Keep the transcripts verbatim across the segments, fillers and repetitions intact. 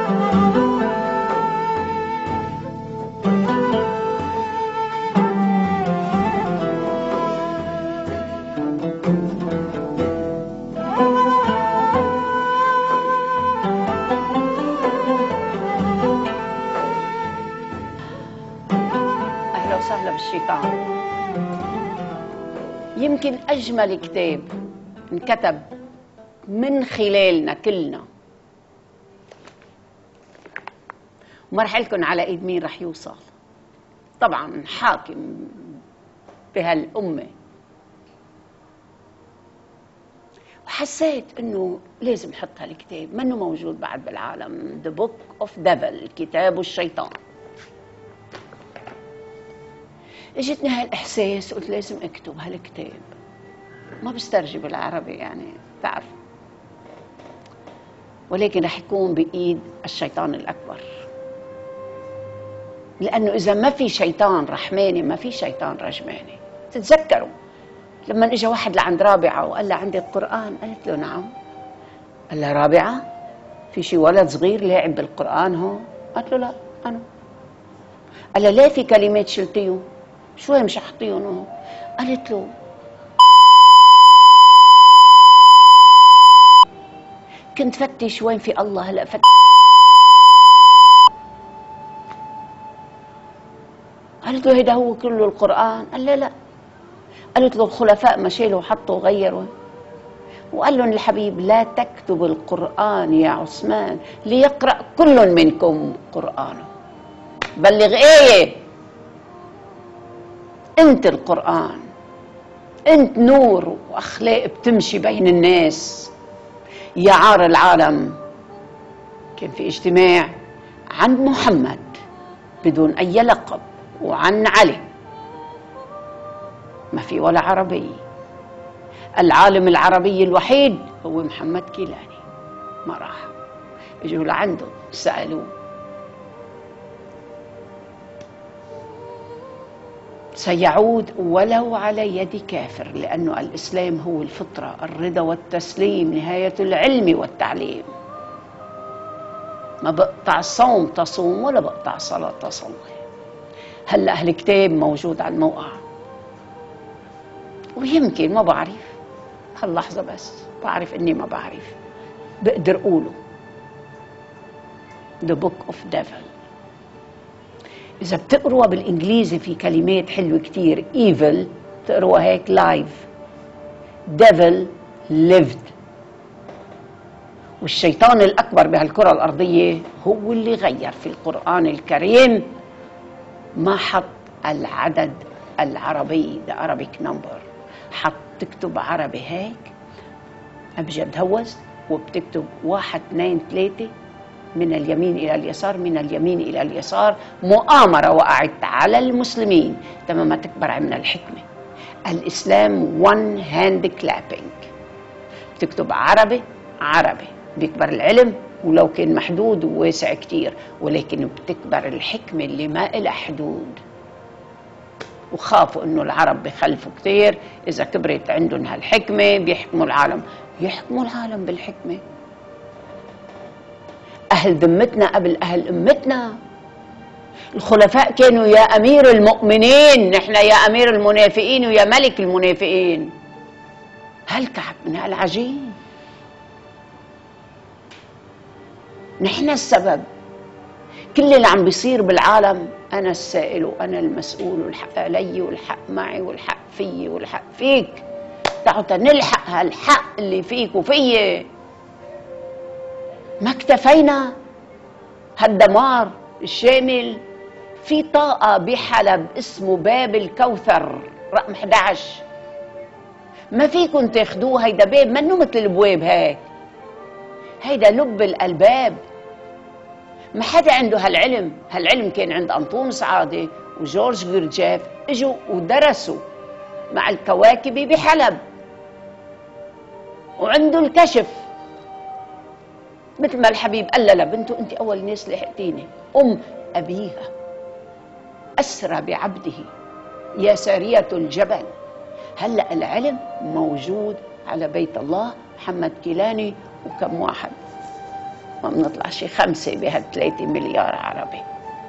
وسهلا بالشيطان. يمكن أجمل كتاب انكتب من خلالنا كلنا، وما رح لكم على ايد مين رح يوصل. طبعا حاكم بهالأمة، وحسيت انه لازم احط هالكتاب، منه موجود بعد بالعالم. The Book of Devil، كتاب الشيطان. اجتني هالاحساس، قلت لازم اكتب هالكتاب. ما بسترجي بالعربي يعني تعرف، ولكن رح يكون بايد الشيطان الاكبر، لانه اذا ما في شيطان رحماني ما في شيطان رجماني. تتذكروا لما اجى واحد لعند رابعه وقال لها عندك قران؟ قالت له نعم. قال لها رابعه في شي ولد صغير لاعب بالقران هون؟ قالت له لا انا. قال لها ليه في كلمات شلتيهم؟ شو هي مش حاطيهم هون؟ قالت له كنت فتش وين في الله، هلا فتش. قالت له هيدا هو كله القرآن؟ قال لا لا. قالت له الخلفاء ما شالوا وحطوا وغيروا. وقال لهم الحبيب لا تكتب القرآن يا عثمان ليقرأ كل منكم قرآنه. بلغ ايه؟ انت القرآن، انت نور واخلاق بتمشي بين الناس يا عار العالم. كان في اجتماع عن محمد بدون اي لقب، وعن علي ما في ولا عربي. العالم العربي الوحيد هو محمد كيلاني. ما راح. اجوا لعنده سألوه سيعود ولو على يد كافر، لأنه الإسلام هو الفطرة، الرضا والتسليم، نهاية العلم والتعليم. ما بقطع صوم تصوم ولا بقطع صلاة تصلي. هلأ هالكتاب موجود على الموقع، ويمكن ما بعرف هاللحظة، بس بعرف إني ما بعرف، بقدر أقوله The Book of Devil. إذا بتقروها بالإنجليزي في كلمات حلوة كتير. evil تقروها هيك live، devil lived. والشيطان الأكبر بهالكرة الأرضية هو اللي غير في القرآن الكريم، ما حط العدد العربي the Arabic number، حط تكتب عربي هيك أبجد هوز، وبتكتب واحد اثنين ثلاثة من اليمين إلى اليسار، من اليمين إلى اليسار. مؤامرة وقعت على المسلمين تمام ما تكبر من الحكمة. الإسلام one hand clapping، تكتب عربي عربي بيكبر العلم، ولو كان محدود وواسع كتير، ولكن بتكبر الحكمة اللي ما إلها حدود. وخافوا إنه العرب بخلفوا كتير، إذا كبرت عندهم هالحكمة بيحكموا العالم. يحكموا العالم بالحكمة. أهل ذمتنا قبل أهل أمتنا. الخلفاء كانوا يا أمير المؤمنين، نحن يا أمير المنافقين ويا ملك المنافقين. هالكعب من هالعجين. نحن السبب. كل اللي عم بيصير بالعالم أنا السائل وأنا المسؤول، والحق علي والحق معي والحق فيي والحق فيك. تعالوا نلحق هالحق اللي فيك وفيي. ما اكتفينا هالدمار الشامل. في طاقة بحلب اسمه باب الكوثر رقم أحد عشر، ما فيكم تاخدوه. هيدا باب منه مثل البواب هيك، هيدا لب الألباب. ما حدا عنده هالعلم. هالعلم كان عند أنطونس عادي وجورج جورجيف، اجوا ودرسوا مع الكواكب بحلب، وعنده الكشف. مثل ما الحبيب قال لها بنته انت اول ناس لحقتيني. ام ابيها اسرى بعبده يا سارية الجبل. هلا العلم موجود على بيت الله. محمد كيلاني وكم واحد ما بنطلع شي خمسة بهالثلاثة مليار عربي.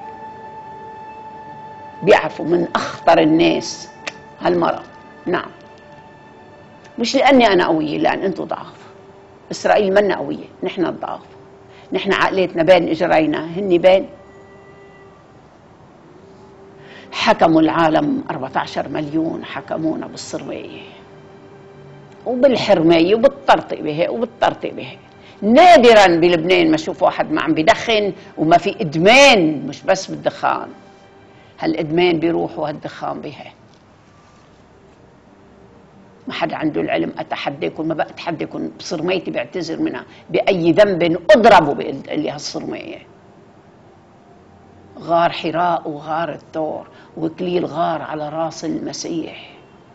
بيعرفوا من أخطر الناس هالمرة. نعم، مش لأني أنا قوية، لأن أنتوا ضعاف. إسرائيل منا قوية، نحن الضعاف. نحن عقليتنا بين إجرينا، هني بين. حكموا العالم أربعة عشر مليون، حكمونا بالصرمية وبالحرمية وبالطرطقة وبالطرطقة. نادرا بلبنان ما اشوف واحد ما عم بدخن وما في ادمان، مش بس بالدخان، هالادمان بيروح وهالدخان بها. ما حدا عنده العلم. اتحداكم، ما بقى اتحداكم بصرميتي، بعتذر منها باي ذنب اضربوا بقول لي هالصرميه. غار حراء وغار الثور وكليل غار على راس المسيح.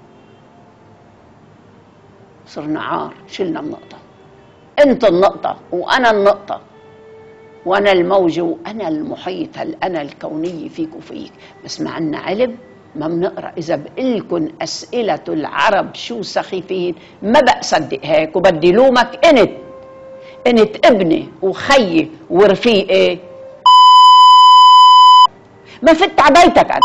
صرنا عار، شلنا النقطه. انت النقطه وانا النقطه، وانا الموج وانا المحيط، هالانا الكونيه فيك وفيك. بس ما عنا علم، ما بنقرا. اذا بقلكن اسئله العرب شو سخيفين ما بقى صدق هيك، وبدي لومك انت انت ابني وخيي ورفيقي. ما فت عبيتك أنا.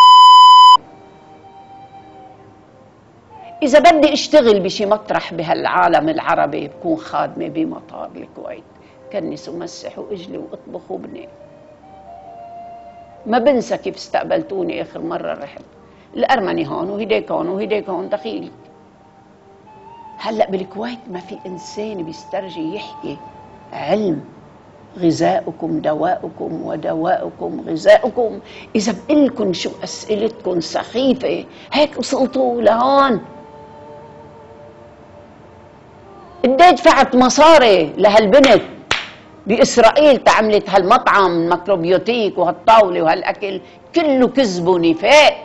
إذا بدي أشتغل بشي مطرح بهالعالم العربي بكون خادمة بمطار الكويت، كنس ومسح وأجلي وأطبخ وبني. ما بنسى كيف استقبلتوني آخر مرة رحت. الأرمني هون وهديك هون وهديك هون دخيلك. هلأ بالكويت ما في إنسان بيسترجي يحكي علم. غذاؤكم دواؤكم ودواؤكم غذاؤكم. إذا بقلكن شو أسئلتكم سخيفة هيك وصلتوا لهون. قد دفعت مصاري لهالبنت بإسرائيل تعملت هالمطعم الميكروبيوتيك وهالطاولة وهالأكل كله كذب ونفاق.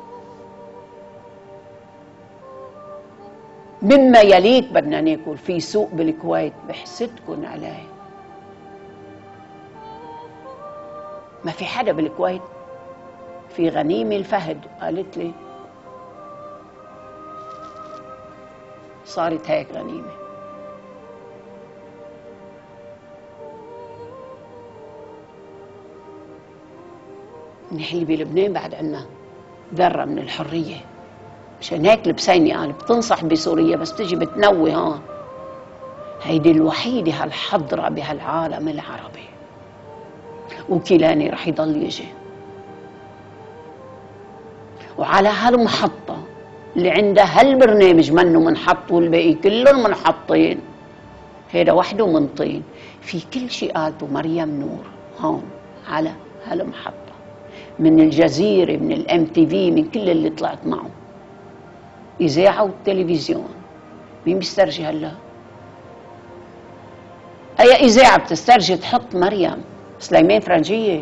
مما يليك بدنا ناكل في سوق بالكويت بحسدكن عليه. ما في حدا بالكويت. في غنيمة الفهد قالت لي صارت هيك غنيمة. نحن بلبنان بعد عنا ذرة من الحرية. مشان هيك البسيني قال بتنصح بسوريا بس تجي بتنوي هون. هيدي الوحيدة هالحضرة بهالعالم العربي، وكيلاني رح يضل يجي. وعلى هالمحطة اللي عندها هالبرنامج منه منحط والباقي كلهم منحطين، هيدا وحده من طين. في كل شيء قالته مريم نور هون على هالمحطة، من الجزيرة، من الام تي في، من كل اللي طلعت معه، إذاعة والتلفزيون. مين بيسترجي هلا؟ أي إذاعة بتسترجي تحط مريم سليمان فرنجية؟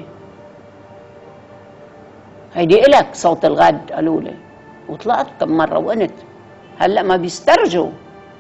هيدي إلك صوت الغد قالوا لي، وطلعت كم مرة وقنت. هلا ما بيسترجوا.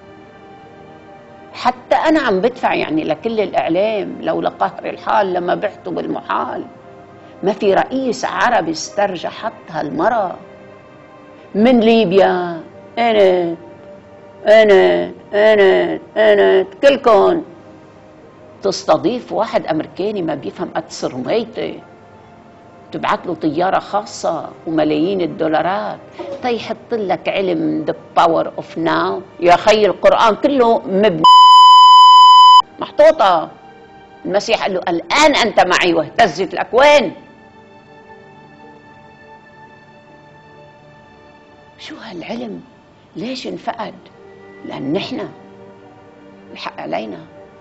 حتى أنا عم بدفع يعني لكل الإعلام لولا قهر الحال لما بعتوا بالمحال. ما في رئيس عربي استرجى حط هالمرة. من ليبيا أنا أنا أنا أنا كلكن تستضيف واحد أمريكاني ما بيفهم قد صرميتي، تبعت له طيارة خاصة وملايين الدولارات تيحط لك علم the power of now. يا خي القرآن كله مبني محطوطة. المسيح قال له الآن أنت معي واهتزت الأكوان. شو هالعلم؟ ليش انفقد؟ لأن نحن الحق علينا.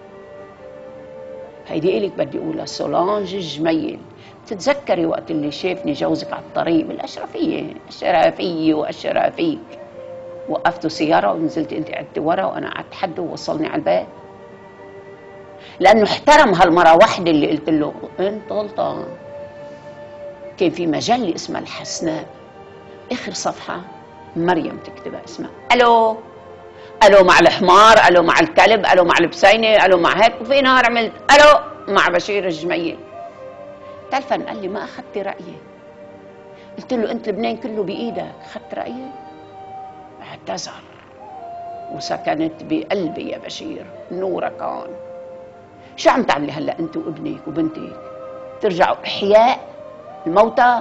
هيدي إلك بدي أقولها سولانج جميل. تتذكري وقت اللي شافني جوزك على الطريق بالأشرفية، الشرافية وأشرافيك، وقفتوا سيارة ونزلت أنت قعدتي ورا وأنا قعدت حد ووصلني على البيت، لأنه احترم هالمرة واحدة اللي قلت له أنت غلطان. كان في مجلة اسمها الحسناء، آخر صفحة مريم تكتبها اسمها ألو ألو مع الحمار، ألو مع الكلب، ألو مع البسينة، ألو مع هيك. وفي نهار عملت ألو مع بشير الجميل. تلفن قال لي ما أخذتي رأيي. قلت له أنت لبنان كله بإيدك، أخذت رأيي؟ اعتذر وسكنت بقلبي يا بشير، نورك هون. شو عم تعملي هلا انت وابنك وبنتك؟ ترجعوا احياء الموتى؟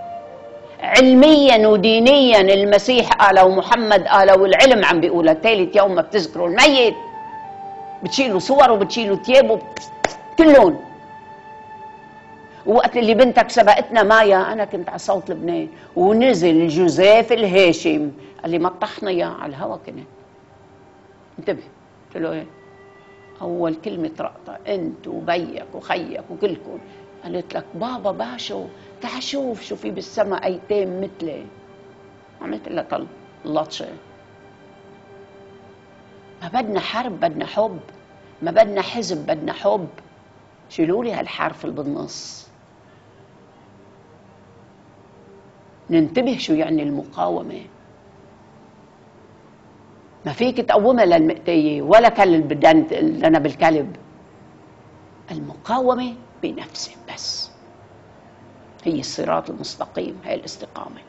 علميا ودينيا المسيح قال ومحمد قال والعلم عم بيقولها، ثالث يوم ما بتذكروا الميت بتشيلوا صور وبتشيلوا ثياب كلهم. ووقت اللي بنتك سبقتنا مايا انا كنت على صوت لبنان ونزل جوزيف الهاشم قال لي ما طحنا اياه على الهوا، كنا انتبه. قلت له ايه؟ اول كلمه رقطه انت وبيك وخيك وكلكم، قالت لك بابا باشو تعال شوف شو في بالسما ايتام مثلي. عملت لها طل لطشه. ما بدنا حرب، بدنا حب، ما بدنا حزب، بدنا حب. شيلوا لي هالحرف اللي بالنص. ننتبه شو يعني المقاومه. ما فيك تقومها للمقتيه ولا كلب بدنت لنا بالكلب. المقاومه بنفسك بس هي الصراط المستقيم، هي الاستقامه.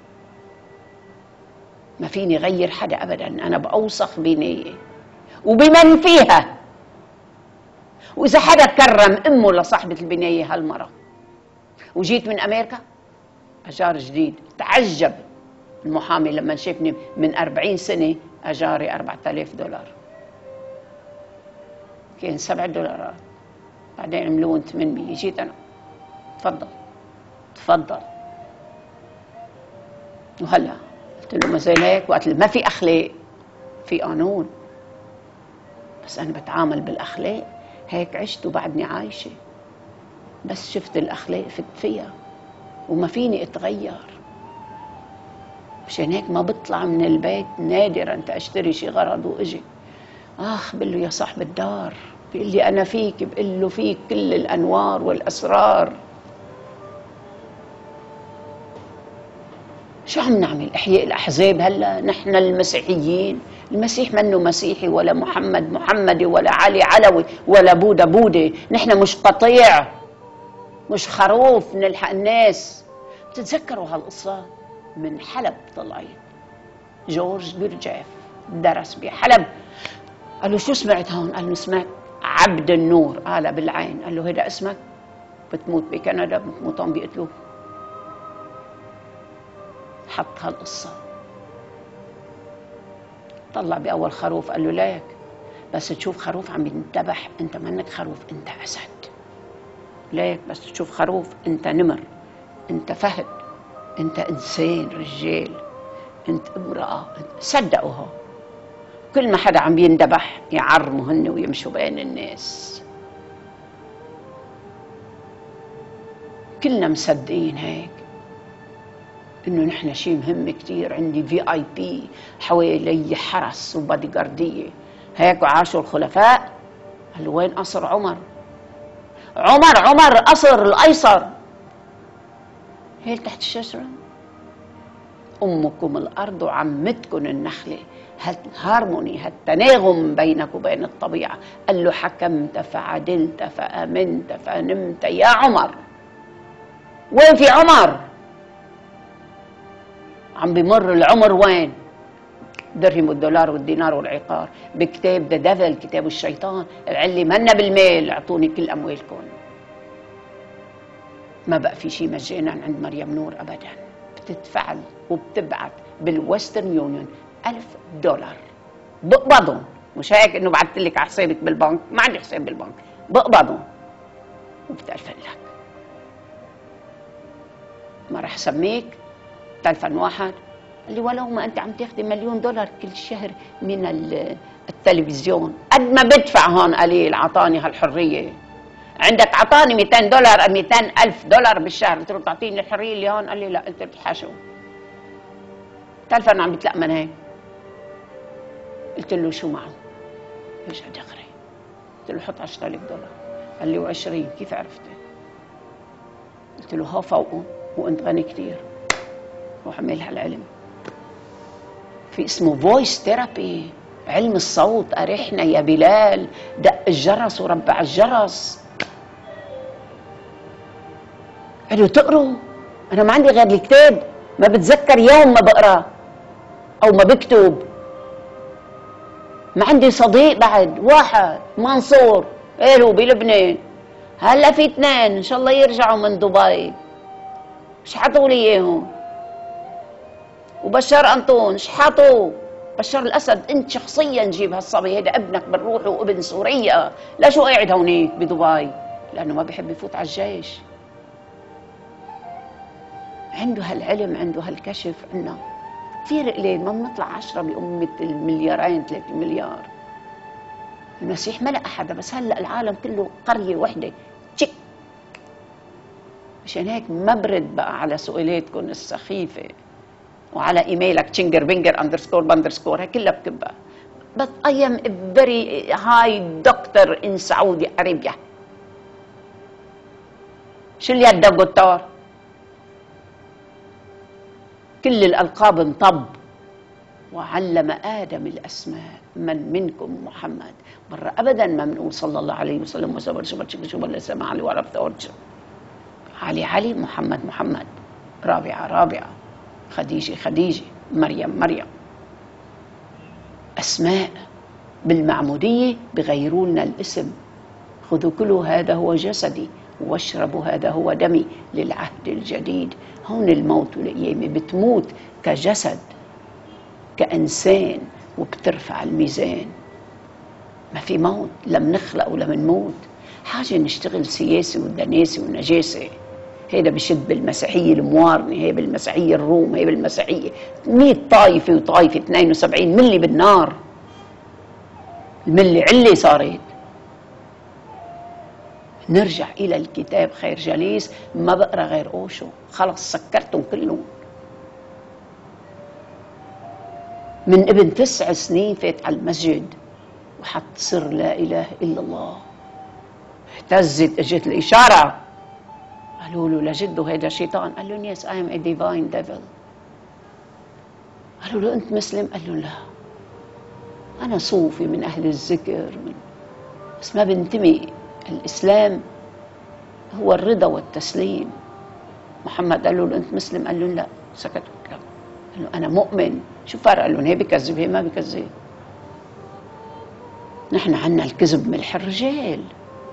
ما فيني غير حدا ابدا، انا باوسخ بنيه وبمن فيها. واذا حدا كرم امه لصاحبه البنايه هالمره وجيت من امريكا اجار جديد، تعجب المحامي لما شافني من أربعين سنه اجاري أربعة آلاف دولار، كان سبعة دولارات بعدين عملوهم ثمانمية. جيت انا تفضل تفضل. وهلا قلت له ما زي هيك، وقت ما في اخلاق في قانون، بس انا بتعامل بالاخلاق. هيك عشت وبعدني عايشه، بس شفت الاخلاق فت فيها وما فيني اتغير. مشان هيك ما بطلع من البيت نادرا تاشتري شي غرض واجي اخ بقول له يا صاحب الدار، بيقول لي انا فيك، بقول له فيك كل الانوار والاسرار. شو عم نعمل؟ احياء الاحزاب هلا نحن المسيحيين. المسيح منه مسيحي ولا محمد محمدي ولا علي علوي ولا بودا بودي. نحن مش قطيع، مش خروف نلحق الناس. بتتذكروا هالقصة؟ من حلب طلعت جورج جورجيف درس بحلب. قال له شو سمعت هون؟ قال له سمعت عبد النور. قال بالعين. قال له هيدا اسمك؟ بتموت بكندا، بتموت هون بيقتلوك. حط هالقصة، طلع بأول خروف قال له ليك بس تشوف خروف عم ينذبح انت منك خروف، انت أسد. ليك بس تشوف خروف انت نمر، انت فهد، انت انسان رجال، انت امرأة. صدقوا هو كل ما حدا عم يندبح يعرموا هن ويمشوا بين الناس. كلنا مصدقين هيك انه نحن شيء مهم كتير. عندي في اي بي حوالي حرس وبادي جارديه هيك. وعاشوا الخلفاء. قالوا وين قصر عمر؟ عمر عمر قصر الايسر هي تحت الشجره. امكم الارض وعمتكم النخله. هالهارموني، هالتناغم بينك وبين الطبيعه. قال له حكمت فعدلت فامنت فنمت يا عمر. وين في عمر؟ عم بمر العمر وين؟ درهم والدولار والدينار والعقار. بكتاب ذا ديفل، كتاب الشيطان. العلي منا بالمال، اعطوني كل اموالكم. ما بقى في شيء مجانا عند مريم نور ابدا. بتدفع وبتبعت بالويسترن يونيون ألف دولار بقبضهم. مش هيك انه بعثت لك على حسابك بالبنك، ما عندي حساب بالبنك، بقبضهم وبتلفن لك. ما رح سميك تلفن واحد قال لي ولو ما انت عم تاخذي مليون دولار كل شهر من التلفزيون. قد ما بدفع هون قليل، عطاني هالحريه. عندك عطاني مئتين دولار مئتين ألف دولار بالشهر، قلت له بتعطيني الحريه اللي هون؟ قال لي لا. قلت له بتحاشوا تلفن عم بيتلق من هيك. قلت له شو معه؟ رجع دغري. قلت له حط عشرة آلاف دولار. قال لي وعشرين كيف عرفت؟ قلت له هو فوقه وانت غني كثير، روح اعمل هالعلم. في اسمه فويس ثيرابي، علم الصوت. ارحنا يا بلال، دق الجرس وربع الجرس. قالوا تقروا؟ انا ما عندي غير الكتاب، ما بتذكر يوم ما بقرا او ما بكتب. ما عندي صديق بعد واحد منصور ايه هو بلبنان. هلا في اثنين ان شاء الله يرجعوا من دبي، شحطوا لي اياهم. وبشار انطون شحطوا. بشار الاسد انت شخصيا جيب هالصبي هيدا ابنك بالروح وابن سوريا، لا شو قاعد هونيك بدبي؟ لانه ما بيحب يفوت على الجيش. عنده هالعلم، عنده هالكشف عنا كثير قليل، ما بنطلع عشرة بأمة المليارين ثلاثة مليار. المسيح ملأ حدا، بس هلا العالم كله قرية وحدة تشيك. مشان هيك ما برد بقى على سؤالاتكم السخيفة وعلى ايميلك تشنجر بنجر اندرسكور باندرسكور، هي كلها بكبها. But I am a very high doctor in Saudi Arabia. شو اللي يده دكتور؟ كل الألقاب انطب. وعلم آدم الأسماء من منكم محمد. مرة أبدا ما بنقول صلى الله عليه وسلم وسبر شبر شبر شبر سمع علي وعرفت أرجع. علي علي، محمد محمد، رابعة رابعة، خديجة خديجة، مريم مريم. أسماء بالمعمودية بغيروا لنا الاسم. خذوا كلوا هذا هو جسدي واشربوا هذا هو دمي للعهد الجديد. هون الموت والقيامة، بتموت كجسد كإنسان وبترفع الميزان. ما في موت، لا منخلق ولا منموت. حاجة نشتغل سياسة والدناسة والنجاسة. هيدا بشد بالمسيحية الموارنة، هي بالمسيحية الروم، هي بالمسيحية مية طائفة وطائفة اثنين وسبعين ملي بالنار. الملي علي صارت. نرجع إلى الكتاب خير جليس، ما بقرأ غير أوشو، خلص سكرتهم كلهم. من ابن تسع سنين فات على المسجد وحط سر لا إله إلا الله. اهتزت، اجت الإشارة، قالوا له لجده هيدا شيطان. قال لهم يس I am a divine devil. قالوا له أنت مسلم؟ قال له لا، أنا صوفي من أهل الذكر، من بس ما بنتمي. الإسلام هو الرضا والتسليم. محمد قال له أنت مسلم؟ قال له لا، سكتوا كلام. قال له أنا مؤمن. شو فرق؟ قال لهم هي بكذب هي ما بكذب. نحن عنا الكذب ملح الرجال،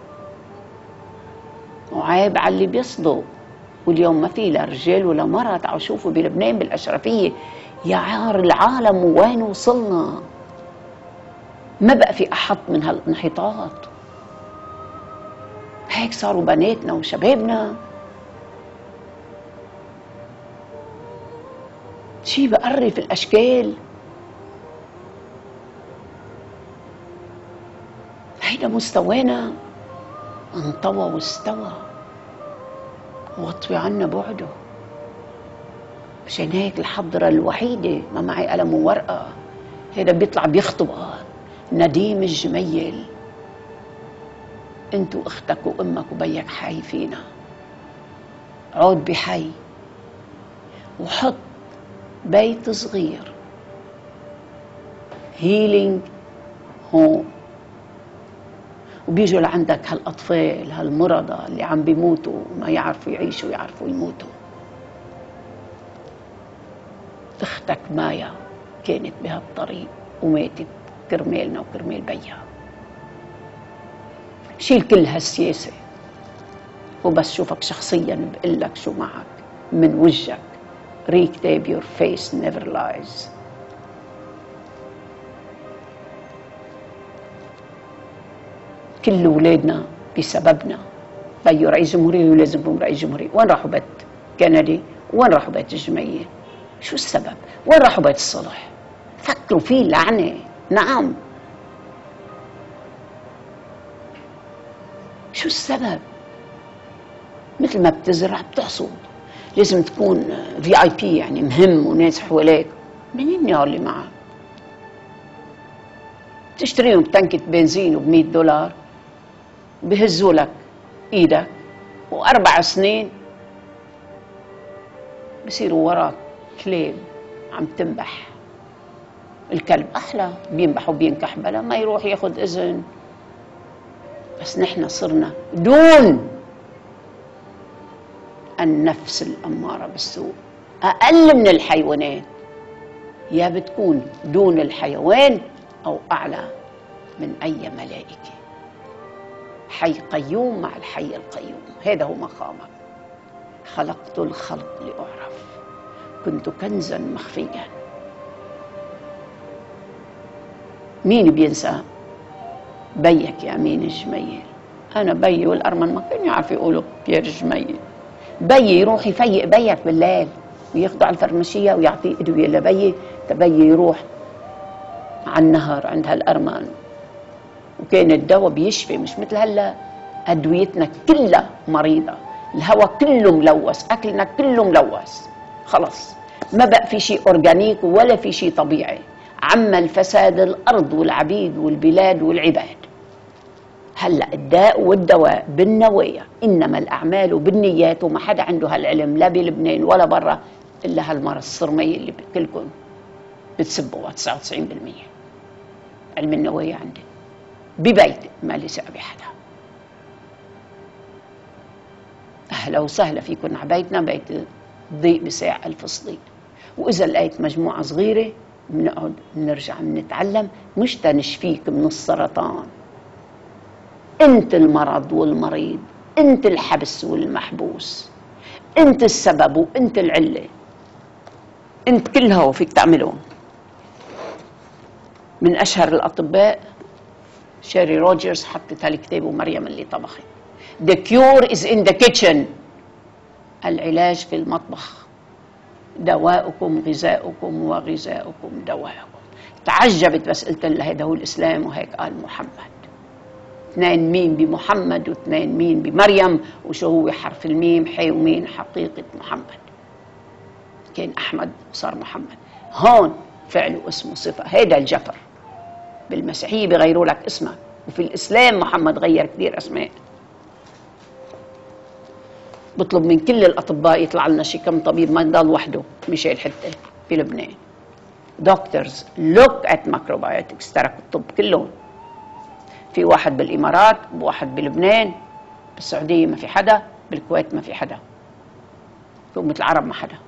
وعيب على اللي بيصدق. واليوم ما في لا رجال ولا مرأة. تعالوا شوفوا بلبنان بالأشرفية يا عار العالم وين وصلنا. ما بقى في أحط من هالانحطاط. هيك صاروا بناتنا وشبابنا. شي بقرف الأشكال. هيدا مستوانا، انطوى واستوى واطوي عنا بعده. عشان هيك الحضرة الوحيدة ما معي قلم وورقة. هيدا بيطلع بيخطب نديم الجميل. انت واختك وامك وبيك حي فينا. عود بحي وحط بيت صغير هيلينج هوم، وبيجوا لعندك هالاطفال هالمرضى اللي عم بيموتوا وما يعرفوا يعيشوا يعرفوا يموتوا. اختك مايا كانت بهالطريق وماتت كرمالنا وكرمال بيها. شيل كل هالسياسة وبس شوفك شخصيا بقلك شو معك من وجهك. ريكتاب your face never lies. كل أولادنا بسببنا بيو رئيس جمهورية ولازم يكون رئيس جمهورية. وين راحوا بيت كندي؟ وين راحوا بيت الجمعية؟ شو السبب؟ وين راحوا بيت الصلح؟ فكروا فيه لعنة. نعم، شو السبب؟ مثل ما بتزرع بتحصد. لازم تكون في اي بي، يعني مهم وناس حواليك. منين يا اللي معك؟ تشتريهم بتنكة بنزين وب مية دولار بهزوا لك ايدك، واربع سنين بصيروا وراك كلاب عم تنبح. الكلب احلى، بينبح وبينكح بلا ما يروح ياخذ اذن. بس نحن صرنا دون النفس الأمارة بالسوء، أقل من الحيوانات. يا بتكون دون الحيوان أو أعلى من أي ملائكة. حي قيوم مع الحي القيوم، هذا هو مقامك. خلقت الخلق لأعرف، كنت كنزا مخفيا. مين بينسى؟ بيك يا أمين الجميل. أنا بيي والأرمن ما كانوا يعرفوا يقولوا بيير الجميل. بيي يروح يفيق بيك بالليل وياخده على الفرمشية ويعطيه أدوية لبيي، تبيي يروح على النهر عند هالأرمن، وكان الدواء بيشفي. مش مثل هلا أدويتنا كلها مريضة، الهواء كله ملوث، أكلنا كله ملوث، خلص ما بقى في شيء أورجانيك ولا في شيء طبيعي. عم الفساد الأرض والعبيد والبلاد والعباد. هلأ الداء والدواء بالنوايا، إنما الأعمال بالنيات، وما حدا عنده هالعلم لا بلبنان ولا برا إلا هالمرض الصرمي اللي كلكم بتسبوا تسعة وتسعين بالمية. علم النوايا عندي ببيتي ما لسه بحدا. أهلا وسهلا فيكم على بيتنا، بيت ضيق بساع ألف صديق. وإذا لقيت مجموعة صغيرة بنقعد نرجع نتعلم، مش تنشفيك من السرطان. انت المرض والمريض، انت الحبس والمحبوس، انت السبب وانت العلة، انت كل هو فيك تعمله. من اشهر الاطباء شيري روجرز حطت هالكتاب، ومريم اللي طبخت The cure is in the kitchen. العلاج في المطبخ. دواؤكم غذاؤكم وغذاؤكم دواؤكم. تعجبت بس قلت لها هذا هو الإسلام، وهيك قال محمد. اثنين ميم بمحمد واثنين ميم بمريم، وشو هو حرف الميم؟ حي ومين حقيقة محمد. كان أحمد صار محمد. هون فعل واسمه صفة. هذا الجفر. بالمسيحية بغيروا لك اسمك، وفي الإسلام محمد غير كثير أسماء. بطلب من كل الأطباء يطلع لنا شي كم طبيب ما يضل وحده مشان حتى بلبنان. دكتورز لوك ات مايكروبيوتكس، تركوا الطب كلهم. في واحد بالإمارات، وواحد بلبنان، بالسعودية ما في حدا، بالكويت ما في حدا، في أمة العرب ما حدا.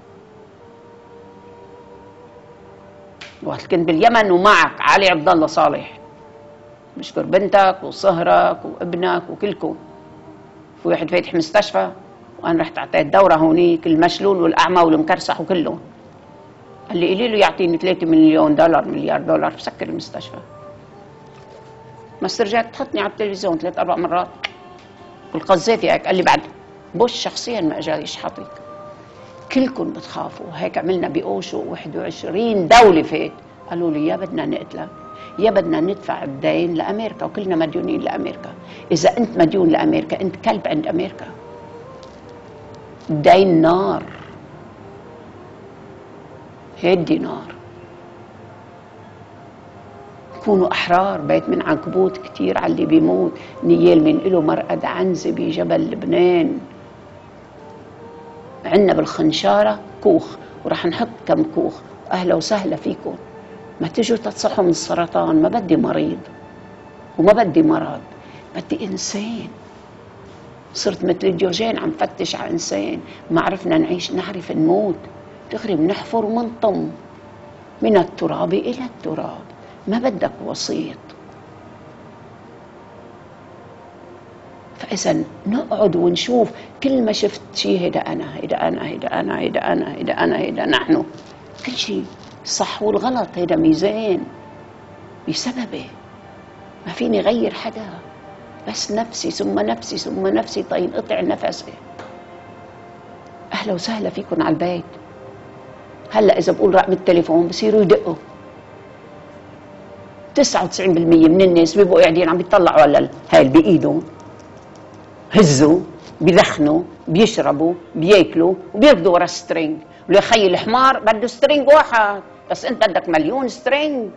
وقت كنت باليمن ومعك علي عبد الله صالح، بشكر بنتك وصهرك وابنك وكلكم. في واحد فاتح مستشفى، وأنا رحت أعطيت دورة هونيك، المشلول والأعمى والمكرسح وكلهم. قال لي قولي له يعطيني ثلاثة مليون دولار مليار دولار بسكر المستشفى. ما استرجعت تحطني على التلفزيون ثلاث أربع مرات والقذافي هيك. قال لي بعد بوش شخصيا ما أجا يشحطك، كلكم بتخافوا. هيك عملنا بأوشو واحد وعشرين دولة فات، قالوا لي يا بدنا نقتلك يا بدنا ندفع الدين لأمريكا، وكلنا مديونين لأمريكا. إذا أنت مديون لأمريكا أنت كلب عند أمريكا. الدين نار، هدي نار. كونوا أحرار. بيت من عنكبوت كتير على اللي بيموت. نيال من إله مرقد عنزة بجبل لبنان. عنا بالخنشارة كوخ، ورح نحط كم كوخ. أهلا وسهلا فيكم. ما تجوا تتصحوا من السرطان. ما بدي مريض وما بدي مرض، بدي إنسان. صرت مثل ديوجين عم فتش على إنسان. ما عرفنا نعيش نعرف نموت. دغري بنحفر ومنطم من التراب إلى التراب. ما بدك وسيط. فإذا نقعد ونشوف كل ما شفت شيء هيدا أنا هيدا أنا هيدا أنا هيدا أنا هيدا أنا هيدا نحن. كل شيء صح والغلط هيدا ميزان بسببه. ما فيني غير حدا، بس نفسي ثم نفسي ثم نفسي تينقطع نفسي. أهلا وسهلا فيكم على البيت. هلا إذا بقول رقم التليفون بصيروا يدقوا. تسعة وتسعين بالمية من الناس بيبقوا قاعدين عم بيطلعوا على هاي بإيدهم، هزوا بيدخنوا بيشربوا بياكلوا وبيركضوا ورا السترينج. ولي خي الحمار بده سترينج واحد، بس انت بدك مليون سترينج.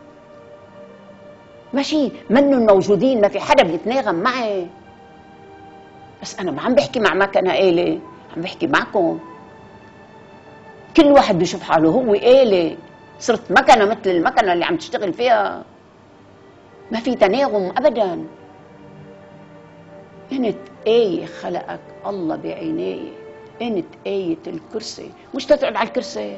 ماشي منهم موجودين، ما في حدا بيتناغم معي. بس انا ما عم بحكي مع مكنه آلة، عم بحكي معكم. كل واحد بيشوف حاله هو آلة. صرت مكنه مثل المكنه اللي عم تشتغل فيها. ما في تناغم ابدا. انت آية خلقك الله بعينيه. انت آية الكرسي، مش تقعد على الكرسي.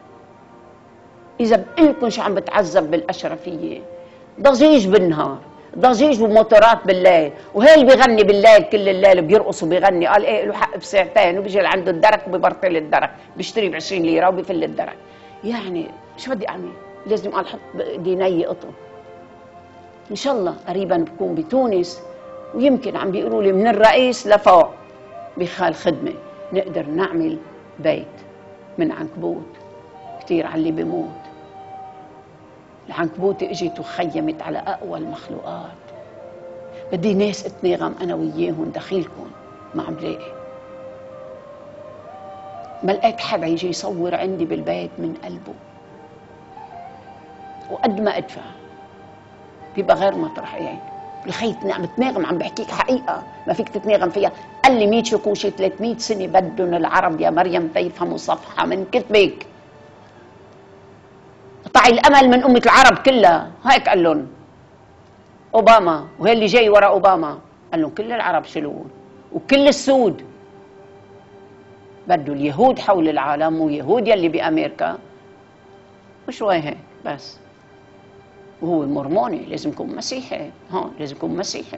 اذا بقلكم شو عم بتعذب بالاشرفيه، ضجيج بالنهار، ضجيج وموتورات بالليل، وهي اللي بيغني بالليل كل الليل بيرقص وبيغني، قال ايه له حق بساعتين، وبيجي عنده الدرك وبيبرطل الدرك، بيشتري ب عشرين ليره وبيفل الدرك. يعني شو بدي اعمل؟ لازم قال حط ديني قطن. ان شاء الله قريبا بكون بتونس، ويمكن عم بيقولوا لي من الرئيس لفوق بخال خدمه نقدر نعمل بيت من عنكبوت. كثير على اللي بيموت. العنكبوت اجت وخيمت على اقوى المخلوقات. بدي ناس اتناغم انا وياهم دخيلكم، ما عم لاقي. ما لقيت حدا يجي يصور عندي بالبيت من قلبه. وقد ما ادفع بيبقى غير مطرح يعني. لخيتني عم بتناغم، عم بحكيك حقيقه ما فيك تتناغم فيها. قال لي مية شكوشي ثلاثمية سنه بدهم العرب يا مريم تيفهموا صفحه من كتبك. قطعي الامل من امه العرب كلها، هيك قال لهم اوباما، وهي اللي جاي ورا اوباما قال لهم كل العرب شلون وكل السود. بده اليهود حول العالم ويهود يلي بامريكا وشوي هيك بس. وهو مرموني لازم يكون مسيحي، هون لازم يكون مسيحي.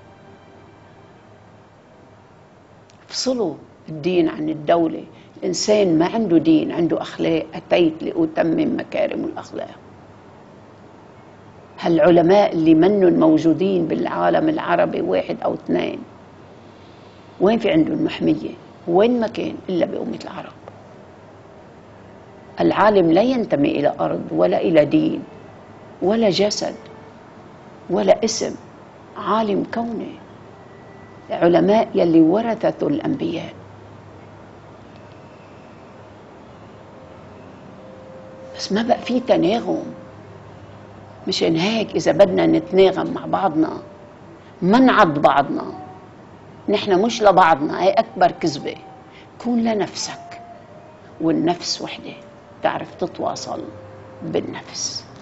افصلوا الدين عن الدولة. الإنسان ما عنده دين، عنده أخلاق. أتيت لأتمم مكارم الأخلاق. هالعلماء اللي منهم موجودين بالعالم العربي واحد أو اثنين، وين في عندهم محمية؟ وين ما كان إلا بأمة العرب. العالم لا ينتمي إلى أرض ولا إلى دين ولا جسد ولا اسم. عالم كوني. علماء يلي ورثة الأنبياء. بس ما بقى في تناغم. مشان هيك إذا بدنا نتناغم مع بعضنا ما نعض بعضنا. نحن مش لبعضنا، هي أكبر كذبة. كون لنفسك، والنفس وحدة تعرف تتواصل بالنفس.